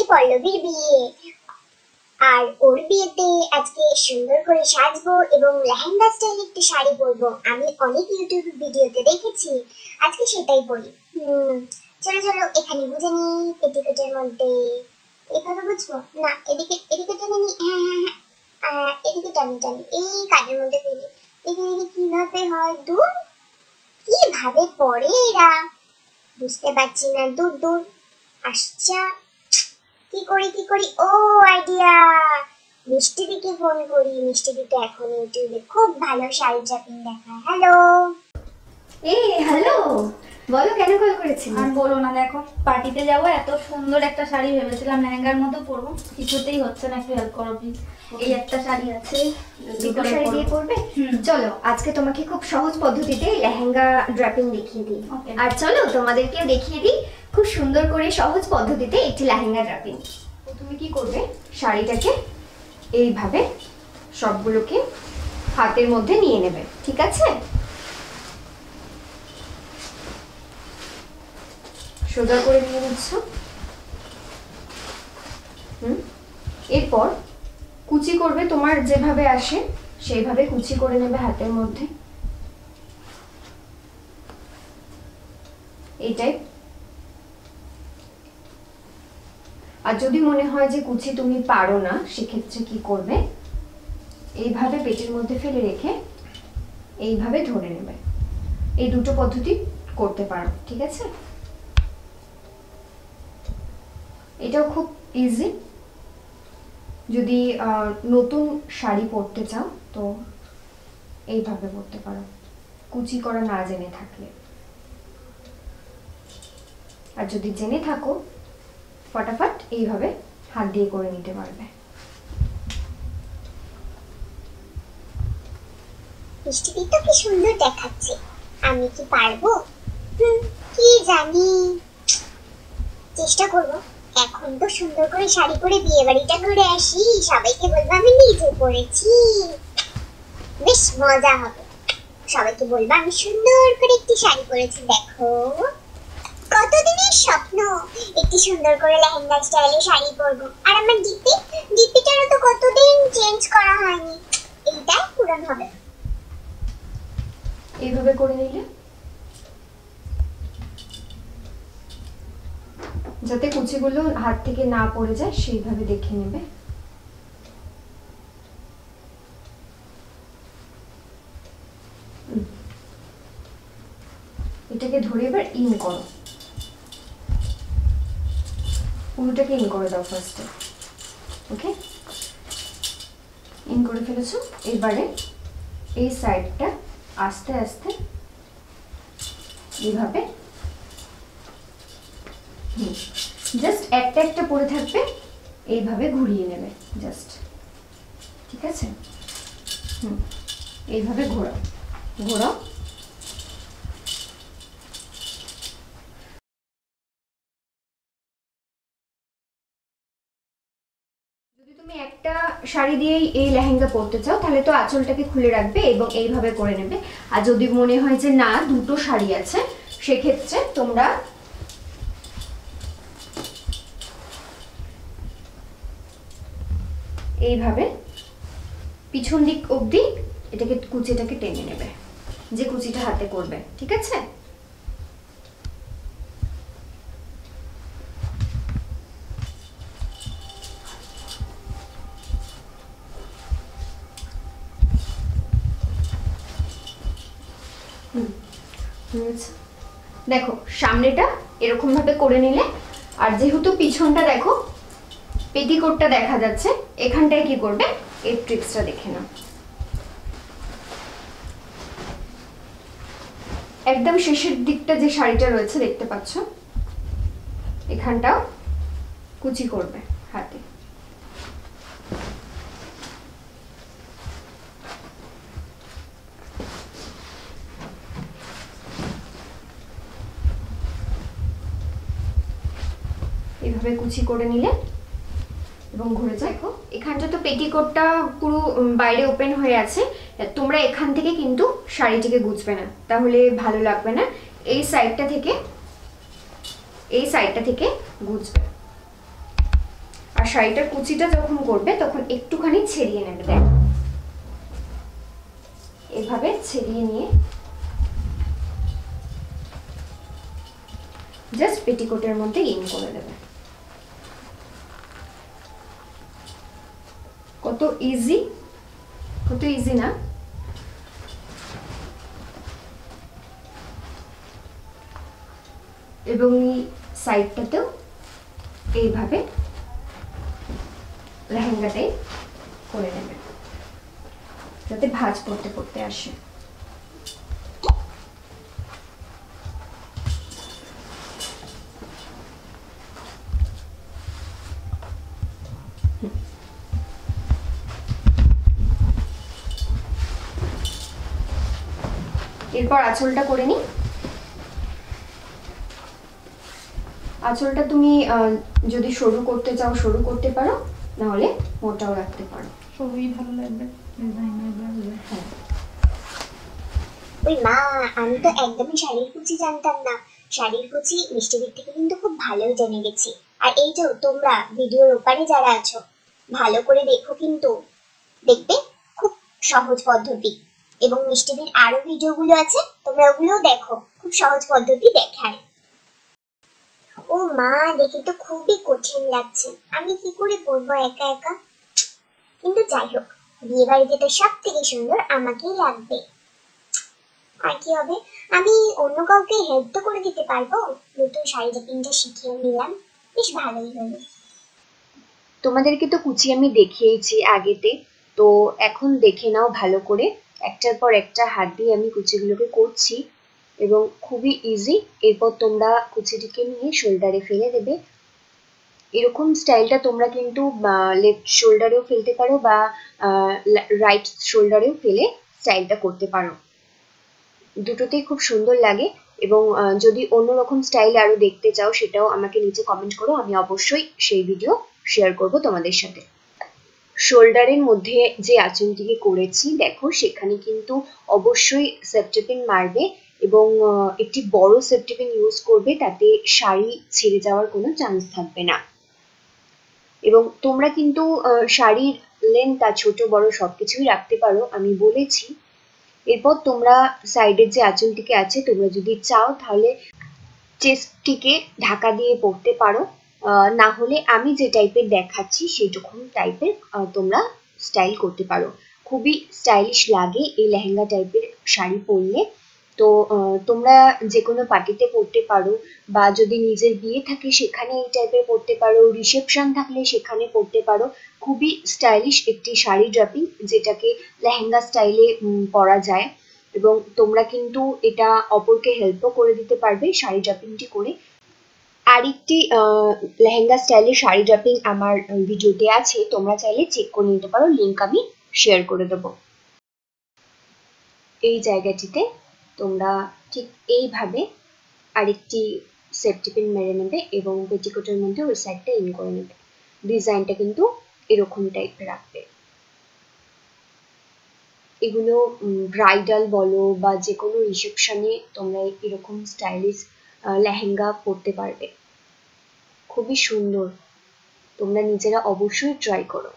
পল্লবীর বিয়ে, আর ওর বিয়েতে আজকে সুন্দর করে সাজবো এবং লেহেঙ্গা স্টাইল একটি শাড়ি পরবো। আমি অনেক ইউটিউব ভিডিওতে দেখেছি, আজকে সেটাই পরি। চলো চলো এখানে বুঝে নি। পেটিকোটের মধ্যে এভাবে বুঝবো না, এদিকে এদিকে টেনে নি। হ্যাঁ, এদিকে টানি টানি, এই কানের মধ্যে ফেলি। এখানে কিভাবে হয়, দূর কিভাবে পরে এরা বুঝতে পারছি না। দূর দূর আসছে, কি করি। ও আইডিয়া, মিষ্টি দিকে ফোন করি। মিষ্টি দিকে এখন ইউটিউবে খুব ভালো শাড়ি ড্রাপিং দেখায়। হ্যালো হ্যালো, বলো কেন কল করেছিলে? আর বলো না, দেখো পার্টিতে যাব, এত সুন্দর একটা শাড়ি ভেবেছিলাম লেহেঙ্গার মতো পরবো, কিছুতেই হচ্ছে না। একটু হেল্প করো প্লিজ। এই একটা শাড়ি আছে, দুটো শাড়ি দিয়ে পরবে? চলো আজকে তোমাকে খুব সহজ পদ্ধতিতে লেহেঙ্গা ড্রাপিং দেখিয়ে দিই। আর চলো তোমাদেরকেও দেখিয়ে দিই খুব সুন্দর করে সহজ পদ্ধতিতে একটি লেহেঙ্গা ড্রাপিং। তুমি কি করবে, শাড়িটাকে এইভাবে সবগুলোকে হাতের মধ্যে নিয়ে নেবে, ঠিক আছে? সোজা করে নিয়ে নিচ্ছ। এরপর কুচি করবে, তোমার যেভাবে আসে সেইভাবে কুচি করে নেবে হাতের মধ্যে, এইটাই। আর যদি মনে হয় যে কুচি তুমি পারো না, সেক্ষেত্রে কি করবে, এইভাবে পেটের মধ্যে ফেলে রেখে এইভাবে ধরে নেবে। এই দুটো পদ্ধতি করতে পারো, ঠিক আছে? এটাও খুব ইজি। যদি নতুন শাড়ি পরতে চাও তো এইভাবে পরতে পারো, কুচি করা না জেনে থাকলে। আর যদি জেনে থাকো, ফটাফট এইভাবে হাত দিয়ে করে নিতে পারবে। মিষ্টি তো কি সুন্দর দেখাচ্ছে, আমি কি পারবো? কি জানি, চেষ্টা করবো। এখন তো সুন্দর করে শাড়ি পরে বিয়ে বাড়িটা ঘুরে আসি, সবাইকে বলবো আমি নিজে পরেছি, বেশ মজা হবে। সবাইকে বলবো আমি সুন্দর করে একটি শাড়ি পরেছি, দেখো। কতদিনের স্বপ্ন একটি সুন্দর করে লেহেঙ্গা স্টাইলে শাড়ি পরবো। আর আমার ডিপিটারও তো কতদিন চেঞ্জ করা হয়নি, এইটাই পূরণ হবে। এইভাবে করে নিলে যাতে কুচিগুলো হাত থেকে না পড়ে যায় সেইভাবে দেখে নেবে। এটাকে ধরে এবার ইন করো, পুরোটাকে ইন করে দাও ফার্স্টে। ওকে, ইন করে ফেলেছো। এবারে এই সাইডটা আস্তে আস্তে এইভাবে জাস্ট একটা একটা পরে থাকবে, এইভাবে ঘুরিয়ে নেবে জাস্ট, ঠিক আছে? এইভাবে ঘোরাও ঘোরাও। যদি তুমি একটা শাড়ি দিয়েই এই লেহেঙ্গা পরতে চাও তাহলে তো আঁচলটাকে খুলে রাখবে এবং এইভাবে করে নেবে। আর যদি মনে হয় যে না দুটো শাড়ি আছে, সেক্ষেত্রে তোমরা এইভাবে পিছন দিক অবধি এটাকে কুচিটাকে টেনে নেবে, যে কুচিটা হাতে করবে, ঠিক আছে? দেখো সামনেটা এরকম ভাবে করে নিলে, আর যেহেতু পিছনটা দেখো পেটিকোটটা দেখা যাচ্ছে, এখানটায় কি করবে, এই ট্রিক্সটা দেখে নাও। একদম শেষের দিকটা যে শাড়িটা রয়েছে দেখতে পাচ্ছ, এখানটাও কুচি করবে হাতে। এভাবে কুচি করে নিলে এবং ঘুরে দেখো এখানটা তো পেটিকোটটা পুরো বাইরে ওপেন হয়ে আছে, তোমরা এখান থেকে কিন্তু শাড়িটিকে গুছবে না, তাহলে ভালো লাগবে না। এই সাইডটা থেকে গুছবে। শাড়িটার কুচিটা যখন করবে তখন একটুখানি ছেড়িয়ে নেবে। দেখ এভাবে ছেড়িয়ে নিয়ে জাস্ট পেটিকোটের মধ্যে ইন করে দেবে। কত ইজি, কত ইজি না? এবং এই সাইডটাতেও এইভাবে লেহেঙ্গাটাই করে নেবে যাতে ভাঁজ পড়তে পড়তে আসে। এরপর আঁচলটা করে নি। আঁচলটা তুমি যদি সরু করতে চাও সরু করতে পারো, না হলে মোটাও রাখতে পারো, সবই ভালো লাগবে। হ্যাঁ। ওই মা, আমি তো একদমই শাড়ির কুচি জানতাম না। শাড়ির কুচি মিষ্টিদির থেকে কিন্তু খুব ভালোই জেনে গেছি। আর এই যে তোমরা ভিডিওর ওপারে যারা আছো, ভালো করে দেখো, কিন্তু দেখবে খুব সহজ পদ্ধতি। এবং মিষ্টিদির আরো ভিডিওগুলো আছে, তোমরা ওগুলোও দেখো, খুব সহজ পদ্ধতি দেখায়। ও মা, দেখে তো খুবই কঠিন লাগছে, আমি কি করে করবো একা একা? কিন্তু যাই হোক, বিয়ে বাড়িতে তো সব থেকে সুন্দর আমাকেই লাগবে। আর কি হবে, আমি অন্য কাউকে হেল্প তো করে দিতে পারবো। নতুন শাড়ি ড্রেপিংটা শিখিয়ে নিলাম, বেশ ভালোই হলো। তোমাদেরকে তো কুচি আমি দেখিয়েছি আগেতে, তো এখন দেখে নাও ভালো করে। একটার পর একটা হাত দিয়ে আমি কুচিগুলোকে করছি এবং খুবই ইজি। এরপর তোমরা কুচিটিকে নিয়ে শোল্ডারে ফেলে দেবে। এরকম স্টাইলটা তোমরা কিন্তু লেফট শোল্ডারেও ফেলতে পারো বা রাইট শোল্ডারেও ফেলে স্টাইলটা করতে পারো, দুটোতেই খুব সুন্দর লাগে। এবং যদি অন্যরকম স্টাইল আরো দেখতে চাও সেটাও আমাকে নিচে কমেন্ট করো, আমি অবশ্যই সেই ভিডিও শেয়ার করব তোমাদের সাথে। শোল্ডারের মধ্যে যে আঁচলটিকে করেছি দেখো, সেখানে কিন্তু অবশ্যই সেফটিপিন মারবে এবং একটি বড় সেফটিপিন ইউজ করবে, তাতে শাড়ি ছিঁড়ে যাওয়ার কোনো চান্স থাকবে না। এবং তোমরা কিন্তু শাড়ির লেন্থ ছোট বড় সবকিছুই রাখতে পারো, আমি বলেছি। এরপর তোমরা সাইডের যে আঁচলটিকে আছে, তোমরা যদি চাও তাহলে চেস্টটিকে ঢাকা দিয়ে পরতে পারো, না হলে আমি যে টাইপের দেখাচ্ছি সেরকম টাইপের তোমরা স্টাইল করতে পারো। খুবই স্টাইলিশ লাগে এই লেহেঙ্গা টাইপের শাড়ি পরলে। তো তোমরা যে কোনো পার্টিতে পরতে পারো, বা যদি নিজের বিয়ে থাকে সেখানে এই টাইপের পরতে পারো, রিসেপশন থাকলে সেখানে পরতে পারো। খুবই স্টাইলিশ একটি শাড়ি ড্রাপিং, যেটাকে লেহেঙ্গা স্টাইলে পরা যায়। এবং তোমরা কিন্তু এটা অপরকে হেল্পও করে দিতে পারবে শাড়ি ড্রাপিংটি করে। আরেকটি লেহেঙ্গা স্টাইলের শাড়ি ড্রাপিং আমার ভিডিওতে আছে, তোমরা চাইলে চেক করে নিতে পারো, লিংক আমি শেয়ার করে দেবো। এই জায়গাটিতে তোমরা ঠিক এইভাবে আরেকটি সেফটি পিন মেরে নেবে এবং পেটিকোটের মধ্যে ওই সাইডটা ইন করে নেবে। ডিজাইনটা কিন্তু এরকম টাইপের রাখবে। এগুলো ব্রাইডাল বলো বা যে কোনো রিসেপশনে তোমরা এরকম স্টাইলিশ লেহেঙ্গা পরতে পারবে, খুবই সুন্দর। তোমরা নিজেরা অবশ্যই ট্রাই করো।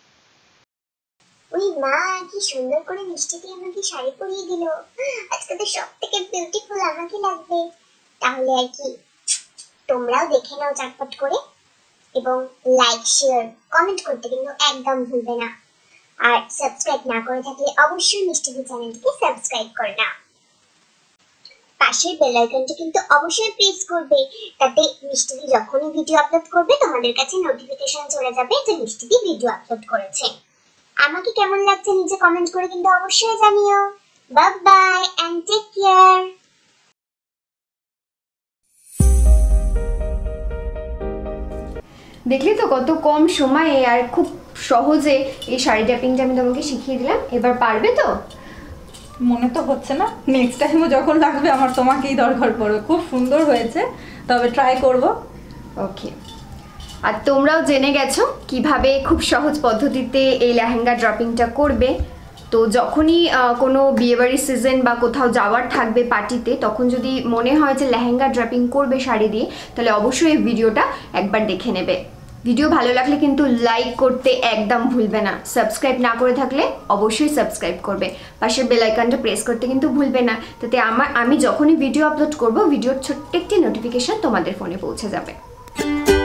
ওই মা, কি সুন্দর করে মিষ্টি দিয়ে আমাকে শাড়ি পরিয়ে দিল। আজকে তো সব থেকে বিউটিফুল আমাকে লাগবে। তাহলে আর কি, তোমরাও দেখে নাও চটপট করে, এবং লাইক শেয়ার কমেন্ট করতে কিন্তু একদম ভুলবে না। আর সাবস্ক্রাইব না করে থাকলে অবশ্যই মিষ্টি দি চ্যানেলটিকে সাবস্ক্রাইব করে নাও। পাশের বেল আইকনটি কিন্তু অবশ্যই প্রেস করবে, তাতে মিষ্টি দি যখনই ভিডিও আপলোড করবে তোমাদের কাছে নোটিফিকেশন চলে যাবে যে মিষ্টি দি ভিডিও আপলোড করেছে। আমাকে কেমন লাগছে নিচে কমেন্ট করে কিন্তু অবশ্যই জানিও। Bye bye and take care. দেখলি তো কত কম সময়ে আর খুব সহজে এই শাড়ি ড্রাপিংটা আমি তোমাকে শিখিয়ে দিলাম। এবার পারবে তো? মনে তো হচ্ছে না, নেক্সট টাইমও যখন লাগবে আমার তোমাকেই দরকার পড়বে। খুব সুন্দর হয়েছে, তবে ট্রাই করব। ওকে, আর তোমরাও জেনে গেছো কিভাবে খুব সহজ পদ্ধতিতে এই লেহেঙ্গা ড্রাপিংটা করবে। তো যখনই কোনো বিয়েবাড়ির সিজন বা কোথাও যাওয়ার থাকবে পার্টিতে, তখন যদি মনে হয় যে লেহেঙ্গা ড্রাপিং করবে শাড়ি দিয়ে, তাহলে অবশ্যই এই ভিডিওটা একবার দেখে নেবে। ভিডিও ভালো লাগলে কিন্তু লাইক করতে একদম ভুলবে না। সাবস্ক্রাইব না করে থাকলে অবশ্যই সাবস্ক্রাইব করবে, পাশের বেল আইকনটা প্রেস করতে কিন্তু ভুলবে না, তাতে আমি যখনই ভিডিও আপলোড করব ভিডিওর ছোট্ট একটি নোটিফিকেশন তোমাদের ফোনে পৌঁছে যাবে।